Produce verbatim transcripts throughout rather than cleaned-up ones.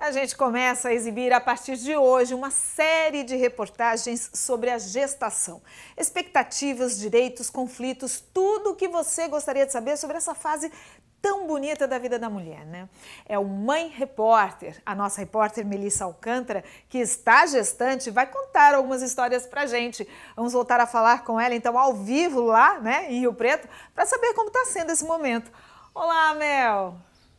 A gente começa a exibir a partir de hoje uma série de reportagens sobre a gestação. Expectativas, direitos, conflitos, tudo o que você gostaria de saber sobre essa fase tão bonita da vida da mulher, né? É o Mãe Repórter, a nossa repórter Melissa Alcântara, que está gestante, vai contar algumas histórias pra gente. Vamos voltar a falar com ela, então, ao vivo lá, né, em Rio Preto, para saber como está sendo esse momento. Olá, Mel!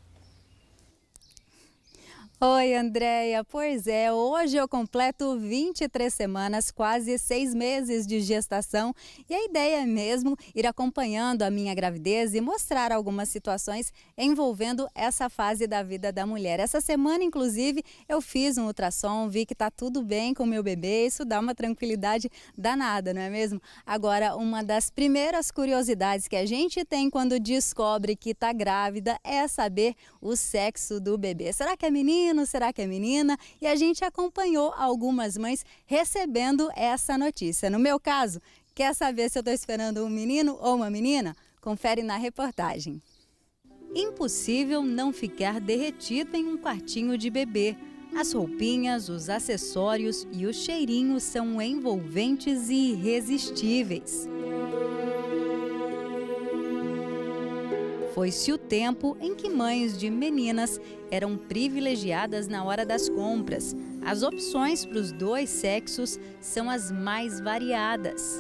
Oi, Andréia. Pois é, hoje eu completo vinte e três semanas, quase seis meses de gestação e a ideia é mesmo ir acompanhando a minha gravidez e mostrar algumas situações envolvendo essa fase da vida da mulher. Essa semana, inclusive, eu fiz um ultrassom, vi que tá tudo bem com o meu bebê, isso dá uma tranquilidade danada, não é mesmo? Agora, uma das primeiras curiosidades que a gente tem quando descobre que tá grávida é saber o sexo do bebê. Será que é menino? Será que é menina? E a gente acompanhou algumas mães recebendo essa notícia. No meu caso, quer saber se eu estou esperando um menino ou uma menina? Confere na reportagem. Impossível não ficar derretido em um quartinho de bebê. As roupinhas, os acessórios e os cheirinhos são envolventes e irresistíveis. Foi-se o tempo em que mães de meninas eram privilegiadas na hora das compras. As opções para os dois sexos são as mais variadas.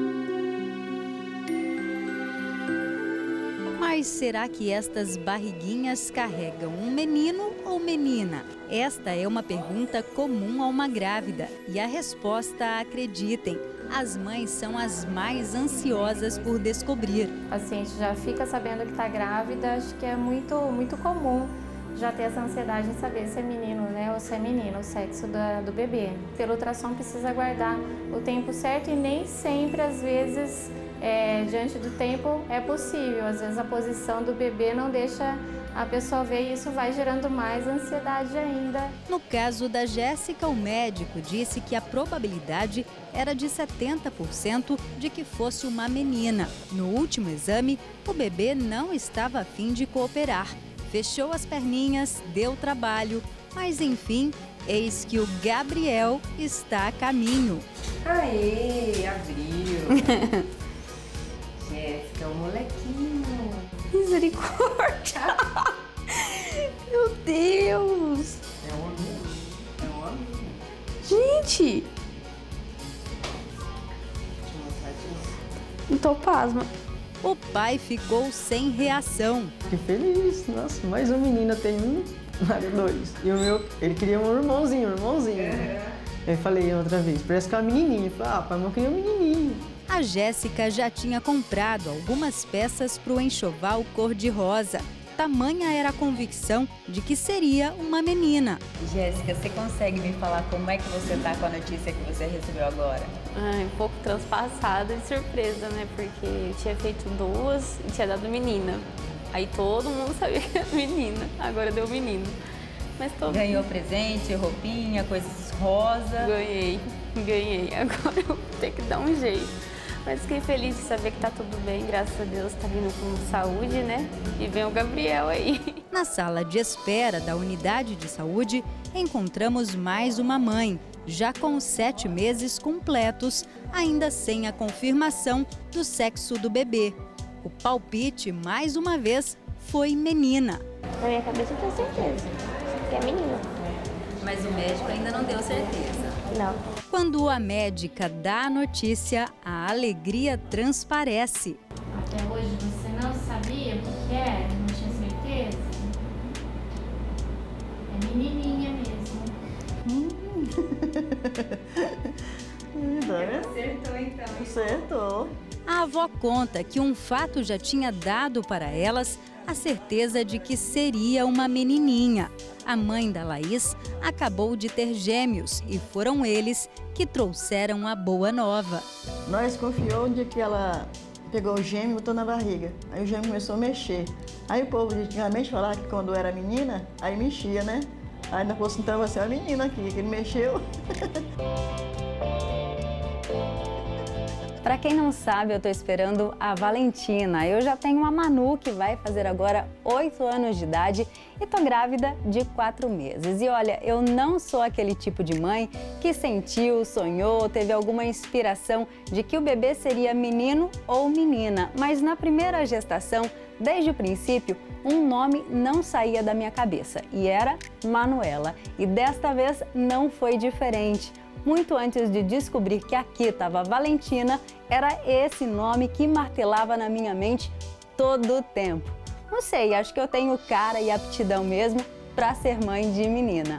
Mas será que estas barriguinhas carregam um menino ou menina? Esta é uma pergunta comum a uma grávida e a resposta, acreditem, as mães são as mais ansiosas por descobrir. O paciente já fica sabendo que está grávida, acho que é muito, muito comum já ter essa ansiedade em saber se é menino, né, ou se é menina, o sexo da, do bebê. Pelo ultrassom precisa aguardar o tempo certo e nem sempre, às vezes, é, diante do tempo é possível. Às vezes a posição do bebê não deixa a pessoa ver e isso vai gerando mais ansiedade ainda. No caso da Jéssica, o médico disse que a probabilidade era de setenta por cento de que fosse uma menina. No último exame, o bebê não estava a fim de cooperar. Fechou as perninhas, deu trabalho, mas enfim, eis que o Gabriel está a caminho. Aê, abriu! Jéssica, o molequinho. Misericórdia! Meu Deus! É um homem? É um homem? Gente! Deixa eu mostrar disso. Não tô pasma. O pai ficou sem reação. Que feliz! Nossa, mais um menino, tem um, Mário dois. E o meu, ele queria um irmãozinho, um irmãozinho. É. Eu falei outra vez, parece que é uma menininha. Eu falei, ah, pai, mas eu queria um menininho. A Jéssica já tinha comprado algumas peças para o enxoval cor-de-rosa. Tamanha era a convicção de que seria uma menina. Jéssica, você consegue me falar como é que você tá com a notícia que você recebeu agora? Ai, um pouco transpassada de surpresa, né? Porque eu tinha feito duas e tinha dado menina. Aí todo mundo sabia que era menina, agora deu menino. Mas tô... Ganhou presente, roupinha, coisas rosa? Ganhei, ganhei. Agora eu vou ter que dar um jeito. Mas fiquei feliz de saber que tá tudo bem, graças a Deus, tá vindo com saúde, né? E vem o Gabriel aí. Na sala de espera da unidade de saúde, encontramos mais uma mãe, já com sete meses completos, ainda sem a confirmação do sexo do bebê. O palpite, mais uma vez, foi menina. Na minha cabeça eu tenho certeza que é menina. Mas o médico ainda não deu certeza. Não. Quando a médica dá a notícia, a alegria transparece. Até hoje você não sabia o que é? Não tinha certeza? É menininha mesmo. Hum. Acertou então. Acertou. A avó conta que um fato já tinha dado para elas a certeza de que seria uma menininha. A mãe da Laís acabou de ter gêmeos e foram eles que trouxeram a boa nova. Nós confiou de que ela pegou o gêmeo e botou na barriga. Aí o gêmeo começou a mexer. Aí o povo de antigamente falava que quando era menina, aí mexia, né? Aí na fosse então você é uma menina aqui, que ele mexeu. Para quem não sabe, eu tô esperando a Valentina. Eu já tenho a Manu, que vai fazer agora oito anos de idade, e tô grávida de quatro meses. E olha, eu não sou aquele tipo de mãe que sentiu, sonhou, teve alguma inspiração de que o bebê seria menino ou menina. Mas na primeira gestação, desde o princípio, um nome não saía da minha cabeça e era Manuela. E desta vez não foi diferente. Muito antes de descobrir que aqui estava Valentina, era esse nome que martelava na minha mente todo o tempo. Não sei, acho que eu tenho cara e aptidão mesmo para ser mãe de menina.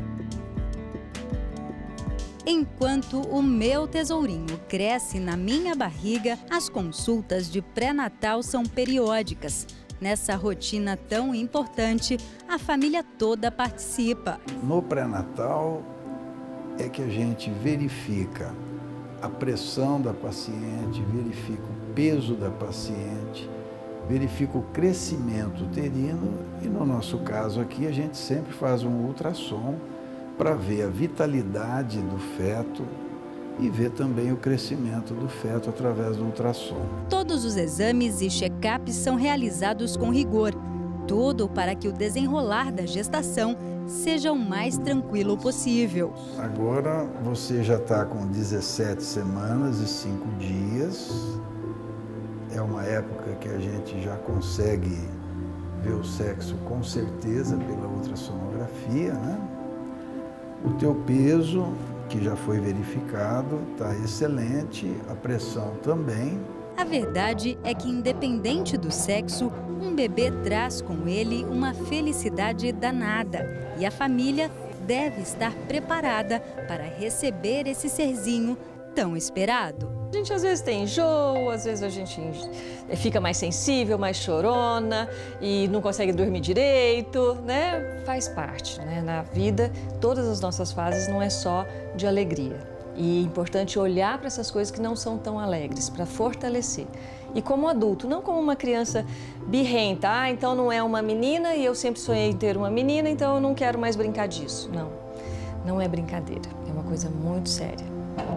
Enquanto o meu tesourinho cresce na minha barriga, as consultas de pré-natal são periódicas. Nessa rotina tão importante, a família toda participa. No pré-natal é que a gente verifica a pressão da paciente, verifica o peso da paciente, verifica o crescimento uterino e, no nosso caso aqui, a gente sempre faz um ultrassom para ver a vitalidade do feto e ver também o crescimento do feto através do ultrassom. Todos os exames e check-ups são realizados com rigor, tudo para que o desenrolar da gestação seja o mais tranquilo possível. Agora você já está com dezessete semanas e cinco dias. É uma época que a gente já consegue ver o sexo com certeza pela ultrassonografia, né? O teu peso, que já foi verificado, está excelente, a pressão também. A verdade é que, independente do sexo, um bebê traz com ele uma felicidade danada. E a família deve estar preparada para receber esse serzinho tão esperado. A gente às vezes tem enjoo, às vezes a gente fica mais sensível, mais chorona e não consegue dormir direito, né? Faz parte, né? Na vida, todas as nossas fases não é só de alegria. E é importante olhar para essas coisas que não são tão alegres, para fortalecer. E como adulto, não como uma criança birrenta, ah, então não é uma menina e eu sempre sonhei em ter uma menina, então eu não quero mais brincar disso. Não, não é brincadeira, é uma coisa muito séria.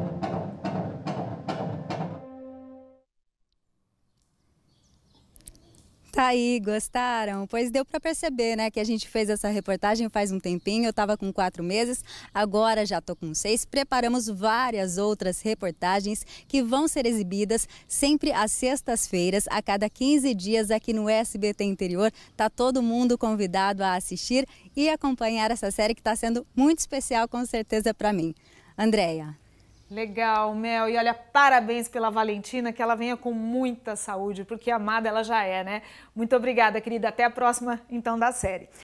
Tá aí, gostaram? Pois deu para perceber, né, que a gente fez essa reportagem faz um tempinho, eu estava com quatro meses, agora já tô com seis. Preparamos várias outras reportagens que vão ser exibidas sempre às sextas-feiras, a cada quinze dias aqui no S B T Interior. Tá todo mundo convidado a assistir e acompanhar essa série que está sendo muito especial, com certeza, para mim. Andréia. Legal, Mel. E olha, parabéns pela Valentina, que ela venha com muita saúde, porque amada ela já é, né? Muito obrigada, querida. Até a próxima, então, da série.